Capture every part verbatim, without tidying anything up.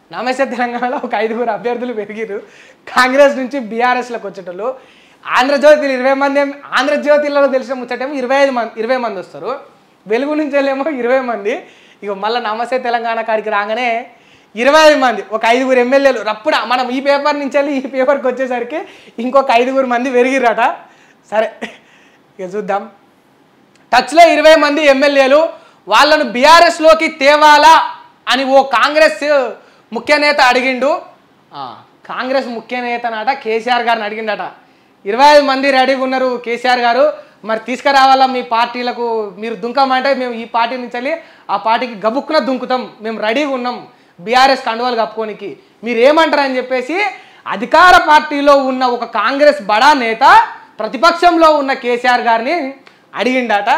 నమస్తే తెలంగాణలో ఒక ఐదుగురు అభ్యర్థులు పెరిగిరు. కాంగ్రెస్ నుంచి బీఆర్ఎస్లోకి వచ్చేటోళ్ళు. ఆంధ్రజ్యోతిలో ఇరవై మంది, ఆంధ్రజ్యోతిలో తెలిసిన ముచ్చటేమో ఇరవై ఐదు మంది ఇరవై మంది వస్తారు. వెలుగు నుంచి వెళ్ళేమో ఇరవై మంది. ఇక మళ్ళీ నమస్తే తెలంగాణ కాడికి రాగానే ఇరవై ఐదు మంది, ఒక ఐదుగురు ఎమ్మెల్యేలు రప్పుడు మనం ఈ పేపర్ నుంచి వెళ్ళి ఈ పేపర్కి వచ్చేసరికి ఇంకొక ఐదుగురు మంది పెరిగిరట. సరే ఇక చూద్దాం. టచ్లో ఇరవై మంది ఎమ్మెల్యేలు, వాళ్ళను బీఆర్ఎస్లోకి తేవాలా అని ఓ కాంగ్రెస్ ముఖ్య నేత అడిగిండు. కాంగ్రెస్ ముఖ్య నేతనట కేసీఆర్ గారిని అడిగిండట. ఇరవై ఐదు మంది రెడీగా ఉన్నారు కేసీఆర్ గారు, మరి తీసుకురావాలా మీ పార్టీలకు, మీరు దుంకమంటే మేము ఈ పార్టీ నుంచి వెళ్ళి ఆ పార్టీకి గబుక్కున దుంకుతాం, మేము రెడీగా ఉన్నాం బీఆర్ఎస్ కండువాలు కప్పుకోనికి, మీరు ఏమంటారని చెప్పేసి అధికార పార్టీలో ఉన్న ఒక కాంగ్రెస్ బడా నేత ప్రతిపక్షంలో ఉన్న కేసీఆర్ గారిని అడిగిండట.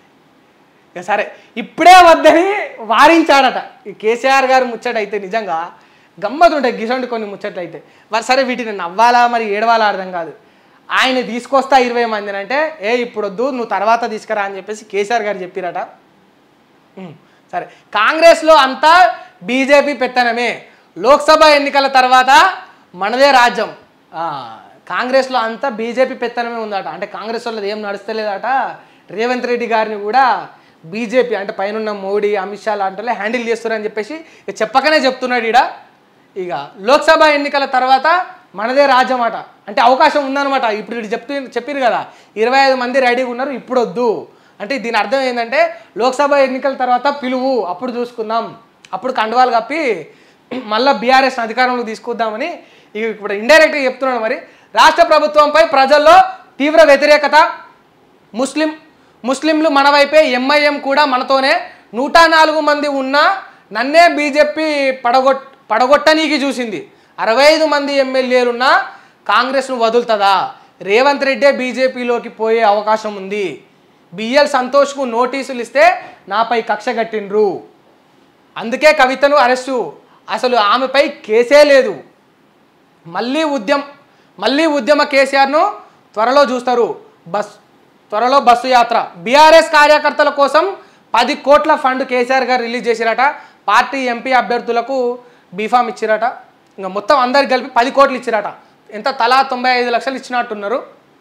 సరే ఇప్పుడే వద్దని వారించాడట. ఈ కేసీఆర్ గారు ముచ్చట అయితే నిజంగా గమ్మతుంటాయి గిసండి కొన్ని ముచ్చట్లు అయితే. మరి సరే వీటిని నవ్వాలా మరి ఏడవాలా అర్థం కాదు. ఆయన తీసుకొస్తా ఇరవై మందిని అంటే ఏ ఇప్పుడు వద్దు నువ్వు తర్వాత తీసుకురా అని చెప్పేసి కేసీఆర్ గారు చెప్పిరట. సరే కాంగ్రెస్లో అంతా బీజేపీ పెత్తనమే, లోక్సభ ఎన్నికల తర్వాత మనదే రాజ్యం. కాంగ్రెస్లో అంతా బీజేపీ పెత్తనమే ఉందట. అంటే కాంగ్రెస్ వాళ్ళది ఏం నడుస్తలేదట. రేవంత్ రెడ్డి గారిని కూడా బీజేపీ అంటే పైన మోడీ అమిత్ షా లాంటి హ్యాండిల్ చేస్తారని చెప్పేసి చెప్పకనే చెప్తున్నాడు ఈడ. ఇక లోక్సభ ఎన్నికల తర్వాత మనదే రాజ్యం అట. అంటే అవకాశం ఉందన్నమాట. ఇప్పుడు వీడు చెప్తూ చెప్పారు కదా ఇరవై ఐదు మంది రెడీగా ఉన్నారు ఇప్పుడు వద్దు అంటే దీని అర్థం ఏంటంటే లోక్సభ ఎన్నికల తర్వాత పిలువు, అప్పుడు చూసుకుందాం, అప్పుడు కండువాలు కప్పి మళ్ళీ బీఆర్ఎస్ అధికారంలోకి తీసుకొద్దామని ఇక ఇప్పుడు ఇండైరెక్ట్గా చెప్తున్నాడు. మరి రాష్ట్ర ప్రభుత్వంపై ప్రజల్లో తీవ్ర వ్యతిరేకత, ముస్లిం ముస్లింలు మన వైపే, ఎంఐఎం కూడా మనతోనే, నూట నాలుగు మంది ఉన్నా నన్నే బీజేపీ పడగొట్ పడగొట్టనీకి చూసింది, అరవై ఐదు మంది ఎమ్మెల్యేలున్నా కాంగ్రెస్ను వదులుతుందా, రేవంత్ రెడ్డే బీజేపీలోకి పోయే అవకాశం ఉంది, బిఎల్ సంతోష్కు నోటీసులు ఇస్తే నాపై కక్ష కట్టిండ్రు, అందుకే కవితను అరెస్టు, అసలు ఆమెపై కేసే లేదు, మళ్ళీ ఉద్యమ మళ్ళీ ఉద్యమ కేసీఆర్ను త్వరలో చూస్తారు, బస్ త్వరలో బస్సు యాత్ర, బీఆర్ఎస్ కార్యకర్తల కోసం పది కోట్ల ఫండ్ కేసీఆర్ గారు రిలీజ్ చేసిరట, పార్టీ ఎంపీ అభ్యర్థులకు బీఫామ్ ఇచ్చిరట, ఇంకా మొత్తం అందరికి కలిపి పది కోట్లు ఇచ్చిరట. ఎంత తలా తొంభై ఐదు లక్షలు ఇచ్చినట్టున్నారు.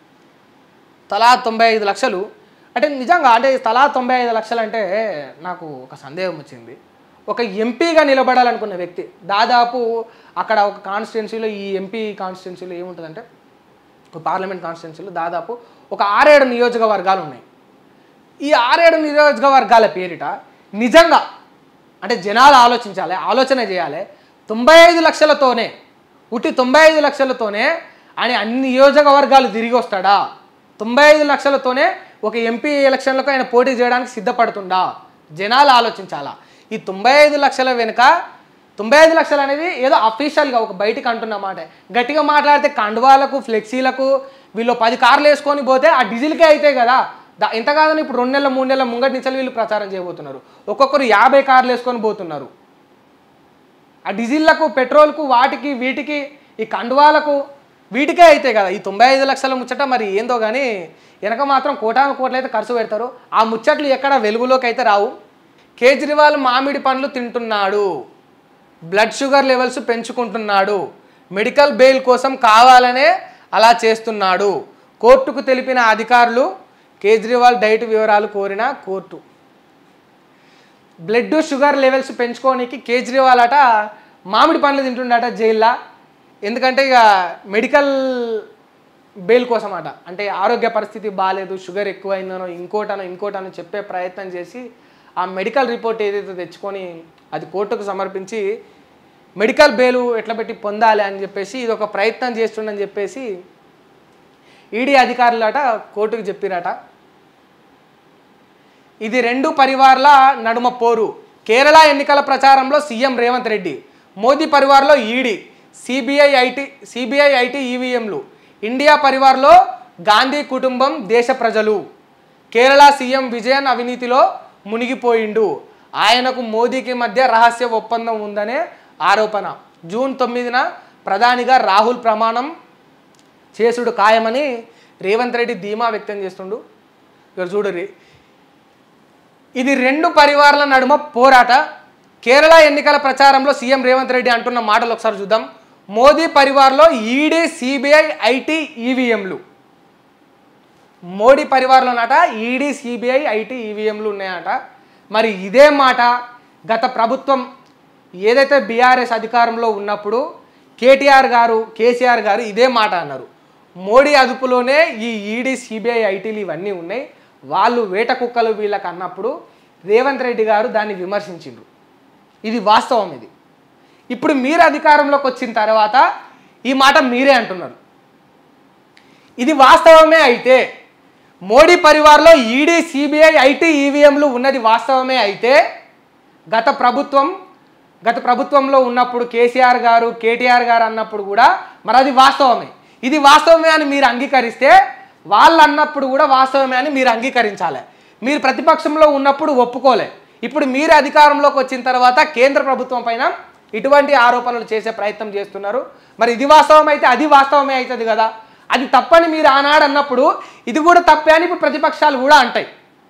తలా తొంభై ఐదు లక్షలు అంటే నిజంగా అంటే తలా తొంభై ఐదు లక్షలు అంటే నాకు ఒక సందేహం వచ్చింది. ఒక ఎంపీగా నిలబడాలనుకున్న వ్యక్తి దాదాపు అక్కడ ఒక కాన్స్టిట్యున్సీలో ఈ ఎంపీ కాన్స్టిట్యున్సీలో ఏముంటుందంటే పార్లమెంట్ కాన్స్టిట్యున్సీలో దాదాపు ఒక ఆరేడు నియోజకవర్గాలు ఉన్నాయి. ఈ ఆరేడు నియోజకవర్గాల పేరిట నిజంగా అంటే జనాలు ఆలోచించాలి, ఆలోచన చేయాలి. తొంభై ఐదు లక్షలతోనే ఉట్టి తొంభై ఐదు లక్షలతోనే ఆయన అన్ని నియోజకవర్గాలు తిరిగి వస్తాడా? తొంభై ఐదు లక్షలతోనే ఒక ఎంపీ ఎలక్షన్లకు ఆయన పోటీ చేయడానికి సిద్ధపడుతుండా? జనాలు ఆలోచించాలా. ఈ తొంభై ఐదు లక్షల వెనుక తొంభై ఐదు లక్షలు అనేది ఏదో అఫీషియల్గా ఒక బయటికి అంటున్నమాట. గట్టిగా మాట్లాడితే కండువాలకు ఫ్లెక్సీలకు వీళ్ళు పది కార్లు వేసుకొని పోతే ఆ డీజిల్కే అయితే కదా. దా ఎంత కాదని ఇప్పుడు రెండు నెలల మూడు నెలల ముంగటి నుంచి వీళ్ళు ప్రచారం చేయబోతున్నారు. ఒక్కొక్కరు యాభై కార్లు వేసుకొని పోతున్నారు. ఆ డీజిల్లకు పెట్రోల్కు వాటికి వీటికి ఈ కండువాలకు వీటికే అయితే కదా ఈ తొంభై ఐదు లక్షల ముచ్చట. మరి ఏందో కానీ వెనక మాత్రం కోటాను కోట్లు అయితే ఖర్చు పెడతారు. ఆ ముచ్చట్లు ఎక్కడ వెలుగులోకి అయితే రావు. కేజ్రీవాల్ మామిడి పండ్లు తింటున్నాడు, బ్లడ్ షుగర్ లెవెల్స్ పెంచుకుంటున్నాడు, మెడికల్ బెయిల్ కోసం కావాలనే అలా చేస్తున్నాడు, కోర్టుకు తెలిపిన అధికారులు, కేజ్రీవాల్ డైట్ వివరాలు కోరిన కోర్టు. బ్లడ్ షుగర్ లెవెల్స్ పెంచుకోనికి కేజ్రీవాల్ అట మామిడి పండ్లు తింటుండట జైల్లో. ఎందుకంటే ఇక మెడికల్ బెయిల్ కోసం అట. అంటే ఆరోగ్య పరిస్థితి బాగాలేదు, షుగర్ ఎక్కువైందనో ఇంకోటనో ఇంకోటనో చెప్పే ప్రయత్నం చేసి ఆ మెడికల్ రిపోర్ట్ ఏదైతే తెచ్చుకొని అది కోర్టుకు సమర్పించి మెడికల్ బెయిల్ ఎట్లా పెట్టి పొందాలి అని చెప్పేసి ఇది ఒక ప్రయత్నం చేస్తుండని చెప్పేసి ఈడీ అధికారులు అట కోర్టుకు చెప్పిరట. ఇది రెండు పరివార్ల నడుమ పోరు. కేరళ ఎన్నికల ప్రచారంలో సీఎం రేవంత్ రెడ్డి, మోదీ పరివార్లో ED, CBI IT CBI IT ఈవీఎంలు, ఇండియా పరివార్లో గాంధీ కుటుంబం, దేశ ప్రజలు. కేరళ సీఎం విజయన్ అవినీతిలో మునిగిపోయిండు, ఆయనకు మోదీకి మధ్య రహస్య ఒప్పందం ఉందనే ఆరోపణ. జూన్ తొమ్మిదిన ప్రధానిగా రాహుల్ ప్రమాణం చేసుడు ఖాయమని రేవంత్ రెడ్డి ధీమా వ్యక్తం చేస్తుండు. ఇక్కడ చూడరి, ఇది రెండు పరివార్ల నడుమ పోరాట. కేరళ ఎన్నికల ప్రచారంలో సీఎం రేవంత్ రెడ్డి అంటున్న మాటలు ఒకసారి చూద్దాం. మోదీ పరివార్లో ఈడీ, సిబిఐ, ఐటీ, ఈవీఎంలు. మోడీ పరివార్లోనట ఈడీ, సిబిఐ, ఐటీ, ఈవీఎంలు ఉన్నాయట. మరి ఇదే మాట గత ప్రభుత్వం ఏదైతే బీఆర్ఎస్ అధికారంలో ఉన్నప్పుడు కేటీఆర్ గారు, కేసీఆర్ గారు ఇదే మాట అన్నారు. మోడీ అదుపులోనే ఈ ఈడీ, సిబిఐ, ఐటీలు ఇవన్నీ ఉన్నాయి, వాళ్ళు వేట కుక్కలు వీళ్ళకి అన్నప్పుడు రేవంత్ రెడ్డి గారు దాన్ని విమర్శించిండ్రు. ఇది వాస్తవం. ఇది ఇప్పుడు మీరు అధికారంలోకి వచ్చిన తర్వాత ఈ మాట మీరే అంటున్నారు. ఇది వాస్తవమే అయితే, మోడీ పరివార్లో ఈడీ, సిబిఐ, ఐటీ, ఈవీఎంలు ఉన్నది వాస్తవమే అయితే, గత ప్రభుత్వం గత ప్రభుత్వంలో ఉన్నప్పుడు కేసీఆర్ గారు, కేటీఆర్ గారు అన్నప్పుడు కూడా మరి అది వాస్తవమే. ఇది వాస్తవమే అని మీరు అంగీకరిస్తే వాళ్ళు అన్నప్పుడు కూడా వాస్తవమే అని మీరు అంగీకరించాలి. మీరు ప్రతిపక్షంలో ఉన్నప్పుడు ఒప్పుకోలే. ఇప్పుడు మీరు అధికారంలోకి వచ్చిన తర్వాత కేంద్ర ప్రభుత్వం పైన ఇటువంటి ఆరోపణలు చేసే ప్రయత్నం చేస్తున్నారు. మరి ఇది వాస్తవం అయితే అది వాస్తవమే అవుతుంది కదా. అది తప్పని మీరు ఆనాడు అన్నప్పుడు ఇది కూడా తప్పే అని ఇప్పుడు ప్రతిపక్షాలు కూడా అంటాయి.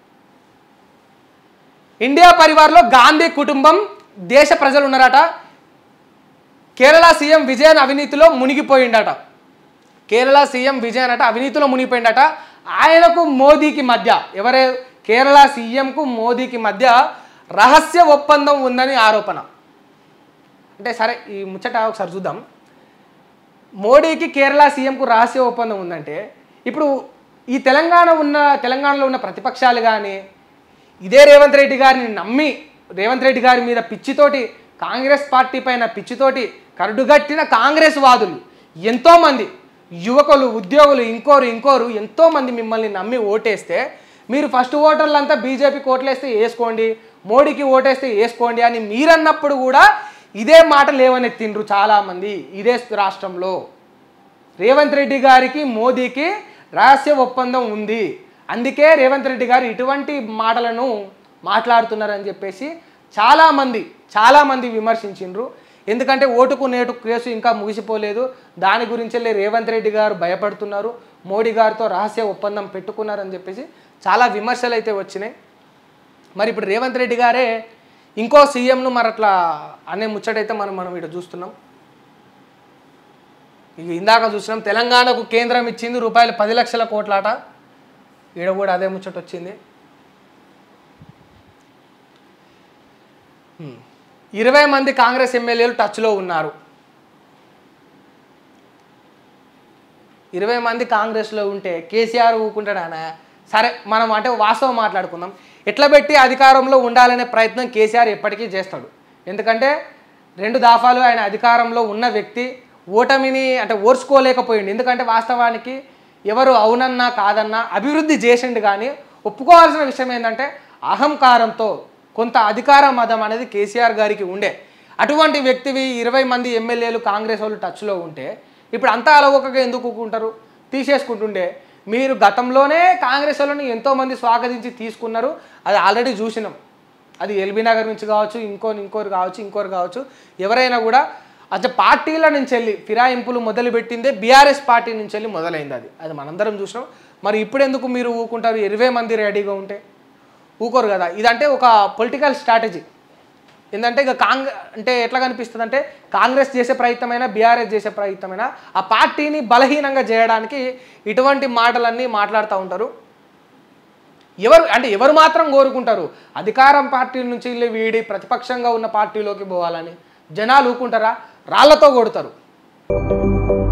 ఇండియా పరివార్లో గాంధీ కుటుంబం, దేశ ప్రజలు ఉన్నారట. కేరళ సీఎం విజయన్ అవినీతిలో మునిగిపోయిందట. కేరళ సీఎం విజయన్ అట అవినీతిలో మునిగిపోయిందట. ఆయనకు మోదీకి మధ్య, ఎవరే కేరళ సీఎంకు మోదీకి మధ్య రహస్య ఒప్పందం ఉందని ఆరోపణ. అంటే సరే ఈ ముచ్చట ఒకసారి చూద్దాం. మోడీకి కేరళ సీఎంకు రహస్య ఒప్పందం ఉందంటే ఇప్పుడు ఈ తెలంగాణ ఉన్న తెలంగాణలో ఉన్న ప్రతిపక్షాలు కానీ ఇదే రేవంత్ రెడ్డి గారిని నమ్మి రేవంత్ రెడ్డి గారి మీద పిచ్చితోటి, కాంగ్రెస్ పార్టీ పైన పిచ్చితోటి కరుడుగట్టిన కాంగ్రెస్ వాదులు ఎంతోమంది, యువకులు, ఉద్యోగులు, ఇంకోరు ఇంకోరు ఎంతోమంది మిమ్మల్ని నమ్మి ఓటేస్తే మీరు ఫస్ట్ ఓటర్లంతా బీజేపీకి ఓట్లేస్తే వేసుకోండి, మోడీకి ఓటేస్తే వేసుకోండి అని మీరన్నప్పుడు కూడా ఇదే మాట లేవనెత్తిండ్రు చాలామంది. ఇదే రాష్ట్రంలో రేవంత్ రెడ్డి గారికి మోదీకి రహస్య ఒప్పందం ఉంది, అందుకే రేవంత్ రెడ్డి గారు ఇటువంటి మాటలను మాట్లాడుతున్నారని చెప్పేసి చాలామంది చాలామంది విమర్శించిండ్రు. ఎందుకంటే ఓటుకు నేటు కేసు ఇంకా ముగిసిపోలేదు, దాని గురించే రేవంత్ రెడ్డి గారు భయపడుతున్నారు, మోడీ గారితో రహస్య ఒప్పందం పెట్టుకున్నారని చెప్పేసి చాలా విమర్శలు అయితే వచ్చినాయి. మరి ఇప్పుడు రేవంత్ రెడ్డి గారే ఇంకో సీఎంను మరి అట్లా అనే ముచ్చటైతే మనం మనం ఇక్కడ చూస్తున్నాం. ఇక ఇందాక చూసినాం తెలంగాణకు కేంద్రం ఇచ్చింది రూపాయలు పది లక్షల కోట్లాట, ఈడ కూడా అదే ముచ్చట వచ్చింది. ఇరవై మంది కాంగ్రెస్ ఎమ్మెల్యేలు టచ్లో ఉన్నారు. ఇరవై మంది కాంగ్రెస్లో ఉంటే కేసీఆర్ ఊకుంటాడానా? సరే మనం అంటే వాస్తవం మాట్లాడుకుందాం. ఎట్లా పెట్టి అధికారంలో ఉండాలనే ప్రయత్నం కేసీఆర్ ఎప్పటికీ చేస్తాడు. ఎందుకంటే రెండు దఫాలు ఆయన అధికారంలో ఉన్న వ్యక్తి ఓటమిని అంటే ఓర్చుకోలేకపోయింది. ఎందుకంటే వాస్తవానికి ఎవరు అవునన్నా కాదన్నా అభివృద్ధి చేసిండు, కానీ ఒప్పుకోవాల్సిన విషయం ఏంటంటే అహంకారంతో కొంత అధికార మదం అనేది కేసీఆర్ గారికి ఉండే. అటువంటి వ్యక్తివి ఇరవై మంది ఎమ్మెల్యేలు కాంగ్రెస్ వాళ్ళు టచ్లో ఉంటే ఇప్పుడు అంతా అలవోకగా ఎందుకు ఊకుంటారు? తీసేసుకుంటుండే. మీరు గతంలోనే కాంగ్రెస్ వాళ్ళని ఎంతోమంది స్వాగతించి తీసుకున్నారు, అది ఆల్రెడీ చూసినాం. అది ఎల్బీ నగర్ నుంచి కావచ్చు, ఇంకోరు ఇంకోరు కావచ్చు ఇంకోరు కావచ్చు ఎవరైనా కూడా అంటే పార్టీల నుంచి వెళ్ళి ఫిరాయింపులు మొదలుపెట్టిందే బీఆర్ఎస్ పార్టీ నుంచి వెళ్ళి మొదలైంది. అది అది మనందరం చూసినాం. మరి ఇప్పుడు ఎందుకు మీరు ఊకుంటారు? ఇరవై మంది రెడీగా ఉంటే ఊకోరు కదా. ఇదంటే ఒక పొలిటికల్ స్ట్రాటజీ. ఏంటంటే ఇక కాంగ్రెస్ అంటే ఎట్లా కనిపిస్తుంది అంటే కాంగ్రెస్ చేసే ప్రయత్నమైనా బీఆర్ఎస్ చేసే ప్రయత్నమైనా ఆ పార్టీని బలహీనంగా చేయడానికి ఇటువంటి మాటలన్నీ మాట్లాడుతూ ఉంటారు. ఎవరు అంటే ఎవరు మాత్రం కోరుకుంటారు అధికారం పార్టీ నుంచి వెళ్ళి వీడి ప్రతిపక్షంగా ఉన్న పార్టీలోకి పోవాలని? జనాలు ఊకుంటారా? రాళ్లతో కొడతారు.